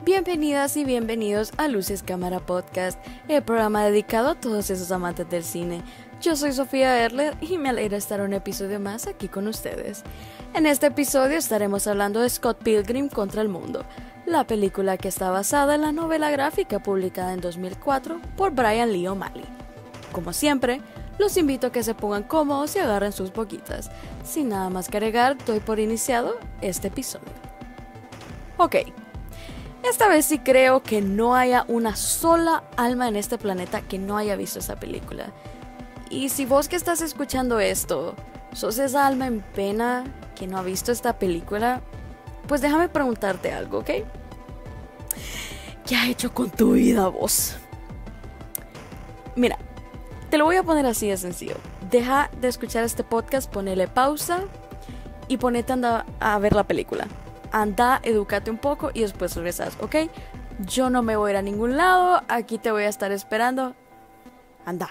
Bienvenidas y bienvenidos a Luces Cámara Podcast, el programa dedicado a todos esos amantes del cine. Yo soy Sofía Erler y me alegra estar un episodio más aquí con ustedes. En este episodio estaremos hablando de Scott Pilgrim contra el mundo, la película que está basada en la novela gráfica publicada en 2004 por Brian Lee O'Malley. Como siempre, los invito a que se pongan cómodos y agarren sus boquitas. Sin nada más que agregar, doy por iniciado este episodio. Ok. Esta vez sí creo que no haya una sola alma en este planeta que no haya visto esta película. Y si vos que estás escuchando esto, sos esa alma en pena que no ha visto esta película, pues déjame preguntarte algo, ¿ok? ¿Qué has hecho con tu vida vos? Mira, te lo voy a poner así de sencillo. Deja de escuchar este podcast, ponele pausa y ponete a ver la película. Anda, edúcate un poco y después regresas, ¿ok? Yo no me voy a ir a ningún lado, aquí te voy a estar esperando. Anda.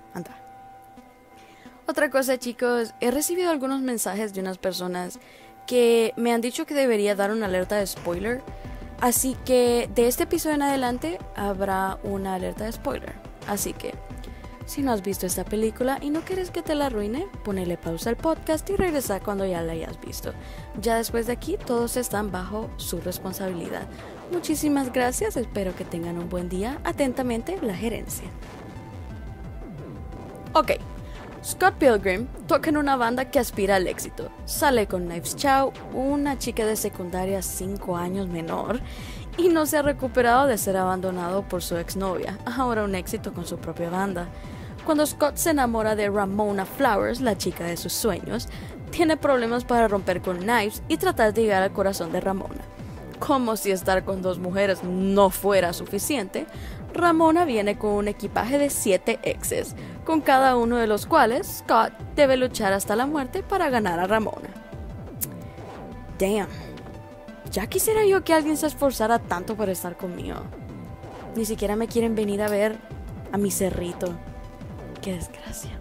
Otra cosa, chicos, he recibido algunos mensajes de unas personas que me han dicho que debería dar una alerta de spoiler. Así que de este episodio en adelante habrá una alerta de spoiler. Así que, si no has visto esta película y no quieres que te la arruine, ponele pausa al podcast y regresa cuando ya la hayas visto. Ya después de aquí, todos están bajo su responsabilidad. Muchísimas gracias, espero que tengan un buen día. Atentamente, la gerencia. Ok, Scott Pilgrim toca en una banda que aspira al éxito. Sale con Knives Chow, una chica de secundaria 5 años menor, y no se ha recuperado de ser abandonado por su exnovia, ahora un éxito con su propia banda. Cuando Scott se enamora de Ramona Flowers, la chica de sus sueños, tiene problemas para romper con Knives y tratar de llegar al corazón de Ramona. Como si estar con 2 mujeres no fuera suficiente, Ramona viene con un equipaje de 7 exes, con cada uno de los cuales Scott debe luchar hasta la muerte para ganar a Ramona. Damn. Ya quisiera yo que alguien se esforzara tanto por estar conmigo. Ni siquiera me quieren venir a ver a mi cerrito. Qué desgracia.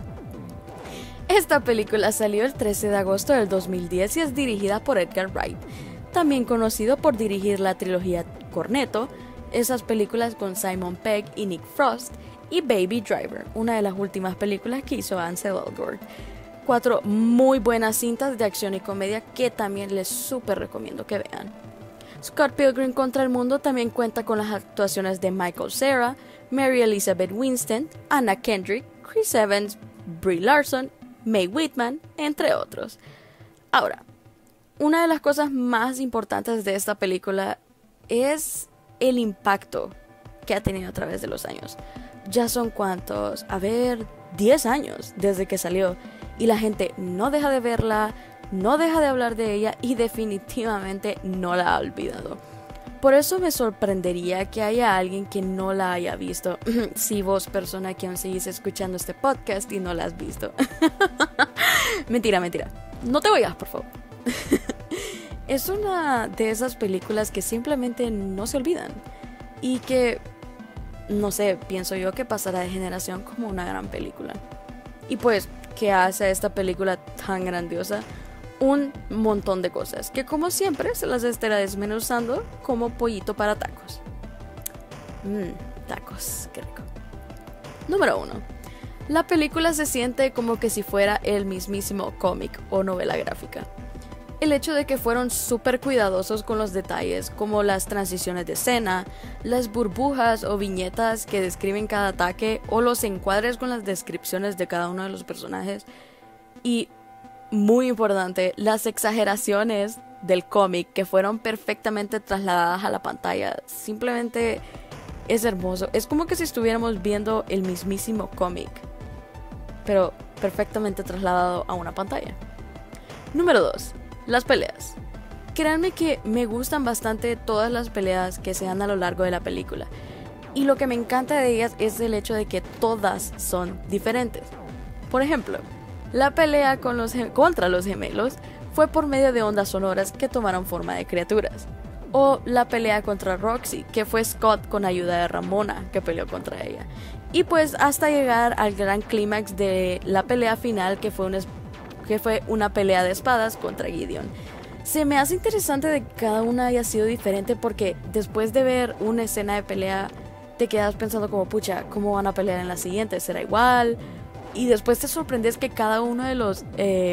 Esta película salió el 13 de agosto del 2010 y es dirigida por Edgar Wright, también conocido por dirigir la trilogía Cornetto, esas películas con Simon Pegg y Nick Frost, y Baby Driver, una de las últimas películas que hizo Ansel Elgort. 4 muy buenas cintas de acción y comedia que también les súper recomiendo que vean. Scott Pilgrim contra el mundo también cuenta con las actuaciones de Michael Cera, Mary Elizabeth Winstead, Anna Kendrick, Chris Evans, Brie Larson, Mae Whitman, entre otros. Ahora, una de las cosas más importantes de esta película es el impacto que ha tenido a través de los años. Ya son cuántos, 10 años desde que salió. Y la gente no deja de verla, no deja de hablar de ella y definitivamente no la ha olvidado. Por eso me sorprendería que haya alguien que no la haya visto. Si vos, persona que aún seguís escuchando este podcast y no la has visto. Mentira. No te vayas, por favor. Es una de esas películas que simplemente no se olvidan. Y que, no sé, pienso yo que pasará de generación como una gran película. Y pues, ¿qué hace a esta película tan grandiosa? Un montón de cosas que, como siempre, se las estará desmenuzando como pollito para tacos. Tacos, qué rico. Número 1. La película se siente como que si fuera el mismísimo cómic o novela gráfica. El hecho de que fueron súper cuidadosos con los detalles, como las transiciones de escena, las burbujas o viñetas que describen cada ataque, o los encuadres con las descripciones de cada uno de los personajes. Y, muy importante, las exageraciones del cómic que fueron perfectamente trasladadas a la pantalla. Simplemente es hermoso. Es como que si estuviéramos viendo el mismísimo cómic, pero perfectamente trasladado a una pantalla. Número 2. Las peleas. Créanme que me gustan bastante todas las peleas que se dan a lo largo de la película. Y lo que me encanta de ellas es el hecho de que todas son diferentes. Por ejemplo, la pelea contra los gemelos fue por medio de ondas sonoras que tomaron forma de criaturas. O la pelea contra Roxy, que fue Scott con ayuda de Ramona, que peleó contra ella. Y pues hasta llegar al gran clímax de la pelea final, que fue una pelea de espadas contra Gideon. Se me hace interesante de que cada una haya sido diferente porque después de ver una escena de pelea te quedas pensando como, pucha, ¿cómo van a pelear en la siguiente? ¿Será igual? Y después te sorprendes que cada uno de los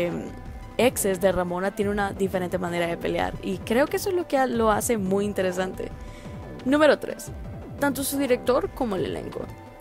exes de Ramona tiene una diferente manera de pelear. Y creo que eso es lo que lo hace muy interesante. Número 3. Tanto su director como el elenco.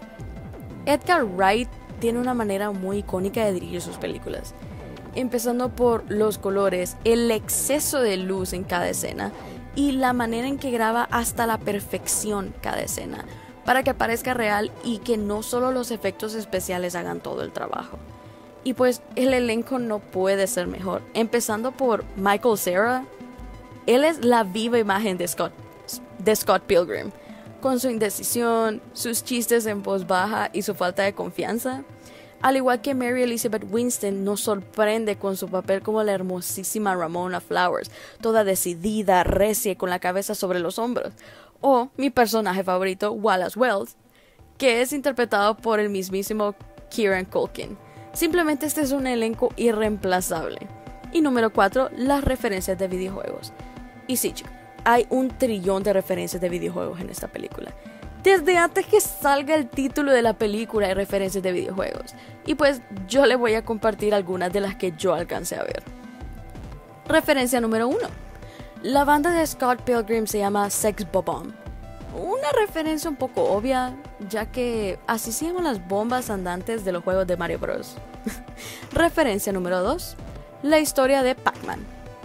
Edgar Wright tiene una manera muy icónica de dirigir sus películas. Empezando por los colores, el exceso de luz en cada escena y la manera en que graba hasta la perfección cada escena, para que parezca real y que no solo los efectos especiales hagan todo el trabajo. Y pues el elenco no puede ser mejor, empezando por Michael Cera. Él es la viva imagen de Scott Pilgrim, con su indecisión, sus chistes en voz baja y su falta de confianza. Al igual que Mary Elizabeth Winstead nos sorprende con su papel como la hermosísima Ramona Flowers, toda decidida, recia y con la cabeza sobre los hombros. O mi personaje favorito, Wallace Wells, que es interpretado por el mismísimo Kieran Culkin. Simplemente este es un elenco irreemplazable. Y número 4, las referencias de videojuegos. Y sí, chicos, hay un trillón de referencias de videojuegos en esta película. Desde antes que salga el título de la película hay referencias de videojuegos. Y pues yo les voy a compartir algunas de las que yo alcancé a ver. Referencia número 1. La banda de Scott Pilgrim se llama Sex Bob-omb. Una referencia un poco obvia, ya que así se llaman las bombas andantes de los juegos de Mario Bros. Referencia número 2. La historia de Pac-Man.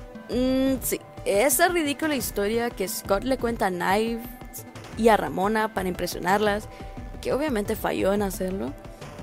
Sí, esa ridícula historia que Scott le cuenta a Knives y a Ramona para impresionarlas, que obviamente falló en hacerlo,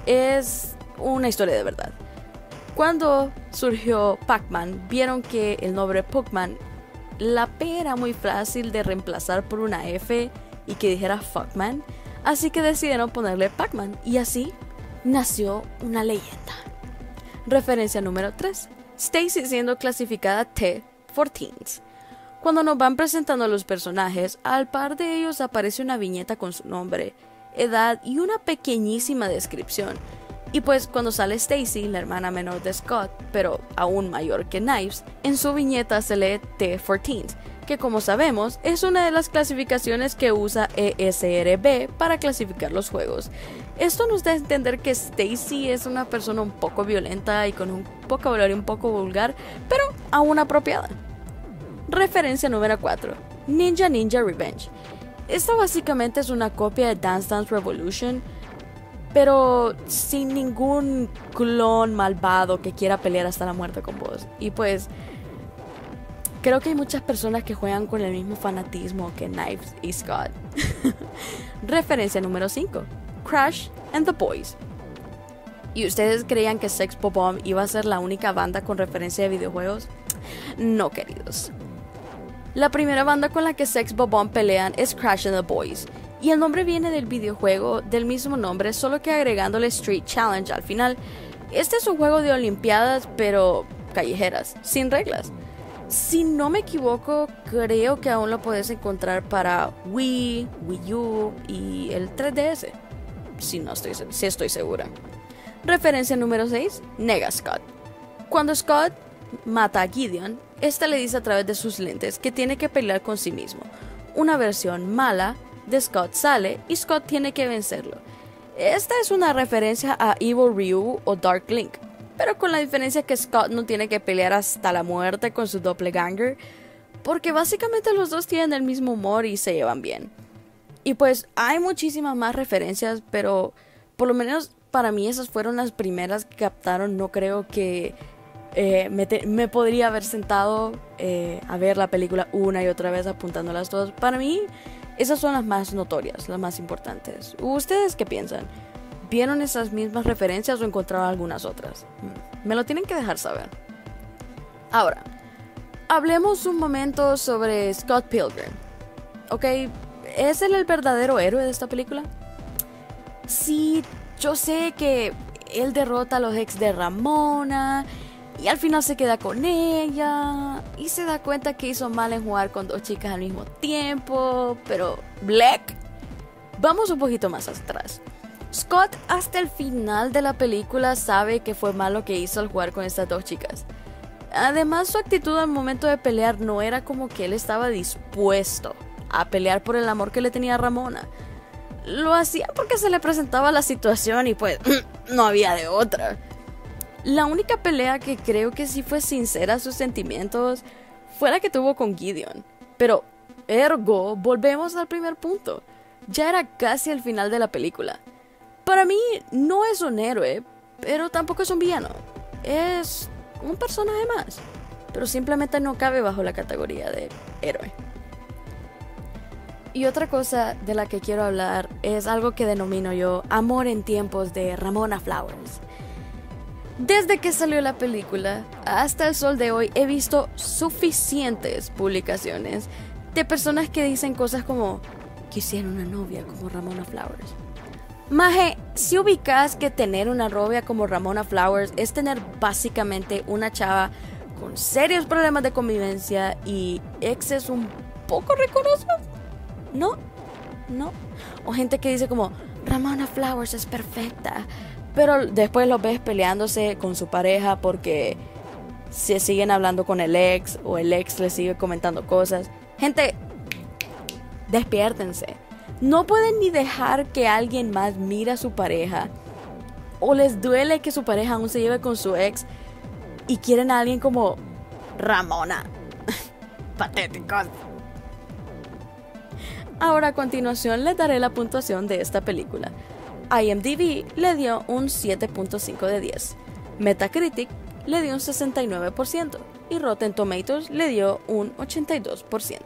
es una historia de verdad. Cuando surgió Pac-Man, vieron que el nombre Pac-Man, la P era muy fácil de reemplazar por una F y que dijera Fuckman, así que decidieron ponerle Pac-Man y así nació una leyenda. Referencia número 3. Stacy siendo clasificada T for Teens. Cuando nos van presentando a los personajes, al par de ellos aparece una viñeta con su nombre, edad y una pequeñísima descripción. Y pues cuando sale Stacy, la hermana menor de Scott, pero aún mayor que Knives, en su viñeta se lee T for Teens, que como sabemos es una de las clasificaciones que usa ESRB para clasificar los juegos. Esto nos da a entender que Stacy es una persona un poco violenta y con un vocabulario un poco vulgar, pero aún apropiada. Referencia número 4. Ninja Ninja Revenge. Esta básicamente es una copia de Dance Dance Revolution, pero sin ningún clon malvado que quiera pelear hasta la muerte con vos. Y pues creo que hay muchas personas que juegan con el mismo fanatismo que Knives y Scott. Referencia número 5. Crash and the Boys. ¿Y ustedes creían que Sex Bob-omb iba a ser la única banda con referencia de videojuegos? No, queridos. La primera banda con la que Sex Bob-omb pelean es Crash and the Boys, y el nombre viene del videojuego del mismo nombre, solo que agregándole Street Challenge al final. Este es un juego de olimpiadas, pero callejeras, sin reglas. Si no me equivoco, creo que aún lo puedes encontrar para Wii, Wii U y el 3DS. Si estoy segura. Referencia número 6, Nega Scott. Cuando Scott mata a Gideon, este le dice a través de sus lentes que tiene que pelear con sí mismo. Una versión mala de Scott sale y Scott tiene que vencerlo. Esta es una referencia a Evil Ryu o Dark Link, pero con la diferencia que Scott no tiene que pelear hasta la muerte con su doppelganger, porque básicamente los dos tienen el mismo humor y se llevan bien. Y pues hay muchísimas más referencias, pero por lo menos para mí esas fueron las primeras que captaron. No creo que me podría haber sentado a ver la película una y otra vez apuntándolas todas. Para mí esas son las más notorias, las más importantes. ¿Ustedes qué piensan? ¿Vieron esas mismas referencias o encontraron algunas otras? Me lo tienen que dejar saber. Ahora, hablemos un momento sobre Scott Pilgrim. ¿Ok? ¿Es él el verdadero héroe de esta película? Sí, yo sé que él derrota a los ex de Ramona y al final se queda con ella y se da cuenta que hizo mal en jugar con dos chicas al mismo tiempo, pero Black. Vamos un poquito más atrás. Scott hasta el final de la película sabe que fue mal lo que hizo al jugar con estas dos chicas. Además, su actitud al momento de pelear no era como que él estaba dispuesto a pelear por el amor que le tenía a Ramona. Lo hacía porque se le presentaba la situación y pues no había de otra. La única pelea que creo que sí fue sincera a sus sentimientos fue la que tuvo con Gideon. Pero, ergo, volvemos al primer punto. Ya era casi el final de la película. Para mí, no es un héroe, pero tampoco es un villano. Es un personaje más, pero simplemente no cabe bajo la categoría de héroe. Y otra cosa de la que quiero hablar es algo que denomino yo amor en tiempos de Ramona Flowers. Desde que salió la película hasta el sol de hoy he visto suficientes publicaciones de personas que dicen cosas como quisiera una novia como Ramona Flowers. Maje, si ubicas que tener una novia como Ramona Flowers es tener básicamente una chava con serios problemas de convivencia y exes un poco rigorosos, ¿no? O gente que dice como Ramona Flowers es perfecta, pero después los ves peleándose con su pareja porque se siguen hablando con el ex o el ex le sigue comentando cosas. Gente, despiértense. No pueden ni dejar que alguien más mire a su pareja o les duele que su pareja aún se lleve con su ex y quieren a alguien como Ramona. Patéticos. Ahora a continuación les daré la puntuación de esta película. IMDb le dio un 7.5 de 10. Metacritic le dio un 69% y Rotten Tomatoes le dio un 82%.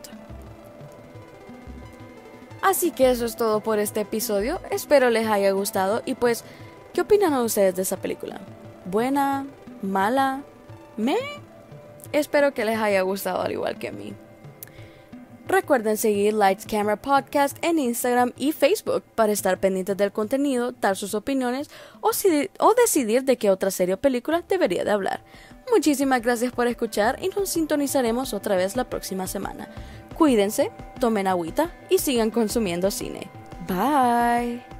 Así que eso es todo por este episodio, espero les haya gustado y pues, ¿qué opinan ustedes de esa película? ¿Buena? ¿Mala? ¿Me? Espero que les haya gustado al igual que a mí. Recuerden seguir Lights Camera Podcast en Instagram y Facebook para estar pendientes del contenido, dar sus opiniones o decidir de qué otra serie o película debería de hablar. Muchísimas gracias por escuchar y nos sintonizaremos otra vez la próxima semana. Cuídense, tomen agüita y sigan consumiendo cine. Bye.